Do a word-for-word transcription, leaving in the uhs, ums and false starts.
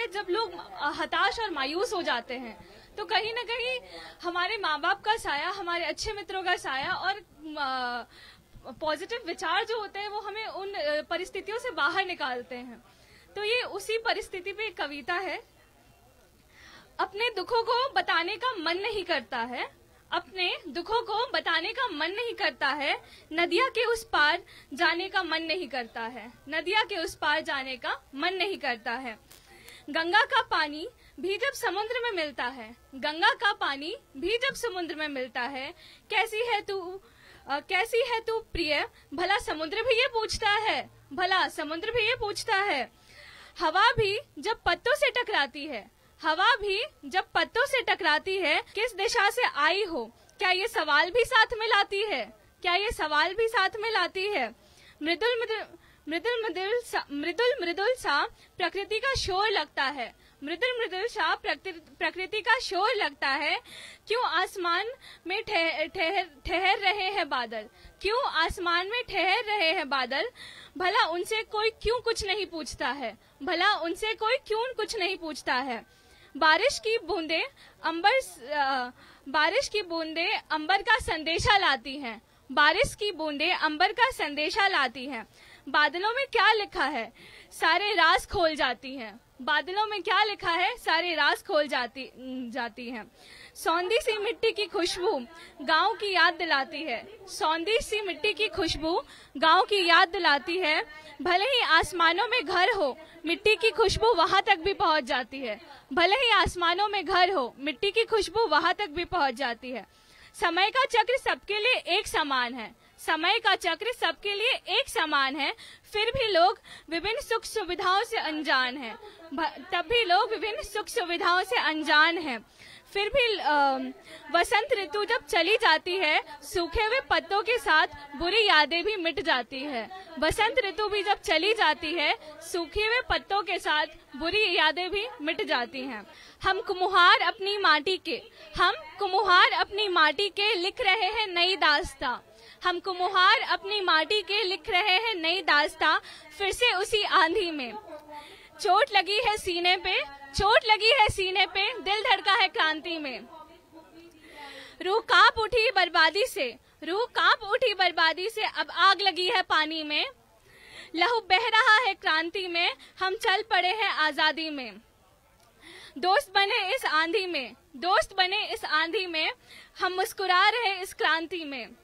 है जब लोग हताश और मायूस हो जाते हैं तो कहीं ना कहीं हमारे माँ बाप का साया, हमारे अच्छे मित्रों का साया और पॉजिटिव विचार जो होते हैं वो हमें उन परिस्थितियों से बाहर निकालते हैं। तो ये उसी परिस्थिति पे एक कविता है। अपने दुखों को बताने का मन नहीं करता है, अपने दुखों को बताने का मन नहीं करता है, नदिया के उस पार जाने का मन नहीं करता है, नदिया के उस पार जाने का मन नहीं करता है। गंगा का पानी भी जब समुद्र में मिलता है, गंगा का पानी भी जब समुद्र में मिलता है, कैसी है तू आ, कैसी है तू प्रिय, भला समुद्र भी ये पूछता है, भला समुद्र भी ये पूछता है। हवा भी जब पत्तों से टकराती है, हवा भी जब पत्तों से टकराती है, किस दिशा से आई हो, क्या ये सवाल भी साथ में लाती है, क्या ये सवाल भी साथ में लाती है। मृदुल मृदुल मृदुल मृदुल सा मृदुल मृदुल सा प्रकृति का शोर लगता है, मृदुल मृदुल सा प्रकृति का शोर लगता है। क्यों आसमान में ठहर ठहर ठहर रहे हैं बादल, क्यों आसमान में ठहर रहे हैं बादल, भला उनसे कोई क्यों कुछ नहीं पूछता है, भला उनसे कोई क्यों कुछ नहीं पूछता है। बारिश की बूंदे अंबर बारिश की बूंदे अंबर का संदेशा लाती हैं, बारिश की बूंदे अंबर का संदेशा लाती हैं। बादलों में क्या लिखा है, सारे राज खोल जाती हैं, बादलों में क्या लिखा है, सारे राज खोल जाती जाती हैं। सौंधी सी मिट्टी की खुशबू गांव की याद दिलाती है, सौंधी सी मिट्टी की खुशबू गांव की याद दिलाती है। भले ही आसमानों में घर हो, मिट्टी की खुशबू वहां तक भी पहुंच जाती है, भले ही आसमानों में घर हो, मिट्टी की खुशबू वहां तक भी पहुंच जाती है। समय का चक्र सबके लिए एक समान है, समय का चक्र सबके लिए एक समान है, फिर भी लोग विभिन्न सुख सुविधाओं से अनजान हैं, तब भी लोग विभिन्न सुख सुविधाओं से अनजान हैं। फिर भी वसंत ऋतु जब चली जाती है, सूखे हुए पत्तों के साथ बुरी यादें भी मिट जाती है, वसंत ऋतु भी जब चली जाती है, सूखे हुए पत्तों के साथ बुरी यादें भी मिट जाती हैं। हम कुम्हार अपनी माटी के, हम कुम्हार अपनी माटी के लिख रहे हैं नई दास्तां, हम कुम्हार अपनी माटी के लिख रहे हैं नई दास्तां, फिर से उसी आंधी में। चोट लगी है सीने पे, चोट लगी है सीने पे, दिल धड़का है क्रांति में। रूह कांप उठी बर्बादी से, रूह कांप उठी बर्बादी से, अब आग लगी है पानी में। लहू बह रहा है क्रांति में, हम चल पड़े हैं आजादी में। दोस्त बने इस आंधी में, दोस्त बने इस आंधी में, हम मुस्कुरा रहे इस क्रांति में।